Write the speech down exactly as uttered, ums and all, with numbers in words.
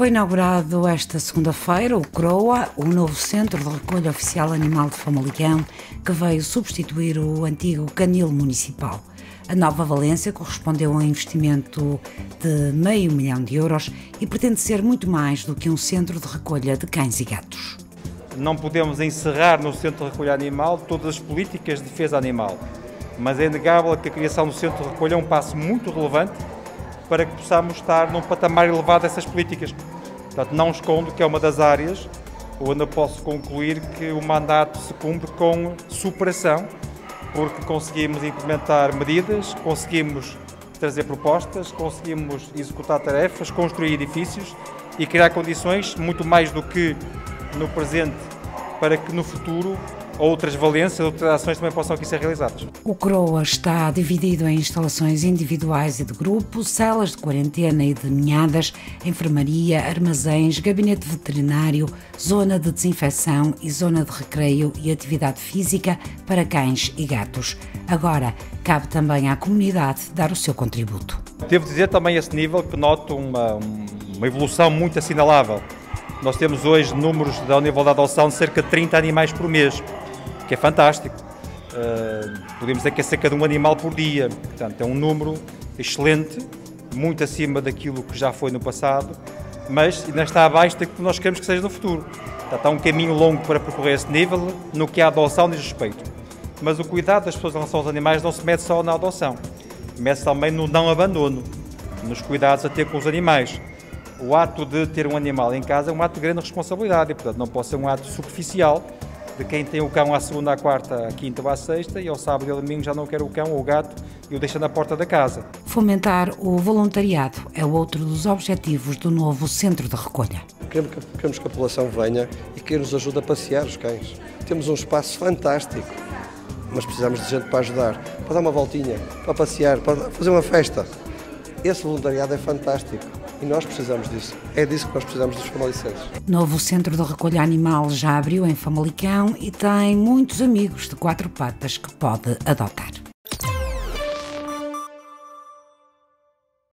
Foi inaugurado esta segunda-feira o CROA, o novo Centro de Recolha Oficial Animal de Famalicão, que veio substituir o antigo canil municipal. A nova Valência correspondeu a um investimento de meio milhão de euros e pretende ser muito mais do que um centro de recolha de cães e gatos. Não podemos encerrar no Centro de Recolha Animal todas as políticas de defesa animal, mas é inegável que a criação do Centro de Recolha é um passo muito relevante para que possamos estar num patamar elevado dessas políticas. Portanto, não escondo que é uma das áreas onde eu posso concluir que o mandato se cumpre com superação, porque conseguimos implementar medidas, conseguimos trazer propostas, conseguimos executar tarefas, construir edifícios e criar condições, muito mais do que no presente, para que no futuro outras valências, outras ações também possam aqui ser realizadas. O CROA está dividido em instalações individuais e de grupo, salas de quarentena e de ninhadas, enfermaria, armazéns, gabinete veterinário, zona de desinfecção e zona de recreio e atividade física para cães e gatos. Agora, cabe também à comunidade dar o seu contributo. Devo dizer também a esse nível que noto uma, uma evolução muito assinalável. Nós temos hoje números ao nível da adoção de cerca de trinta animais por mês, que é fantástico. Uh, podemos dizer que é cerca de um animal por dia. Portanto, é um número excelente, muito acima daquilo que já foi no passado, mas ainda está abaixo daquilo que nós queremos que seja no futuro. Portanto, há um caminho longo para percorrer esse nível no que a adoção diz respeito. Mas o cuidado das pessoas em relação aos animais não se mede só na adoção, mede-se também no não abandono, nos cuidados a ter com os animais. O ato de ter um animal em casa é um ato de grande responsabilidade e, portanto, não pode ser um ato superficial de quem tem o cão à segunda, à quarta, à quinta ou à sexta e ao sábado e ao domingo já não quer o cão ou o gato e o deixa na porta da casa. Fomentar o voluntariado é outro dos objetivos do novo Centro de Recolha. Queremos que, queremos que a população venha e que nos ajude a passear os cães. Temos um espaço fantástico, mas precisamos de gente para ajudar, para dar uma voltinha, para passear, para fazer uma festa. Esse voluntariado é fantástico. E nós precisamos disso. É disso que nós precisamos dos famalicenses. Novo Centro de Recolha Animal já abriu em Famalicão e tem muitos amigos de quatro patas que pode adotar.